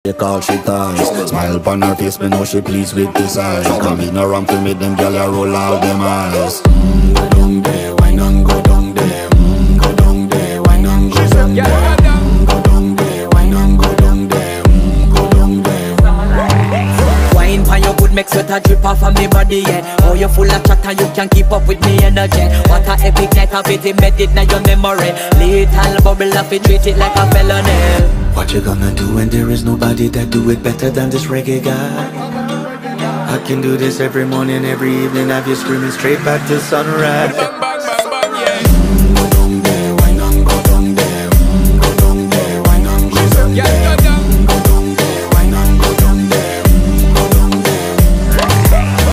She call she ties. Smile upon her face, me know she pleased with this eyes. Come in around to make them gyal a roll out them eyes. Go down there, wine and go down there. Go down there, wine and go down there. Go down there, wine and go down there. Go down there. Wine pan your good make sweat a drip off of me body, yeah. Oh, you full of chat and you can keep up with me energy. What a epic night of it, embedded in your memory. Little bubble of it, treat it like a felony. What you gonna do when there is nobody that do it better than this reggae guy? I can do this every morning, every evening, have you screaming straight back to sunrise.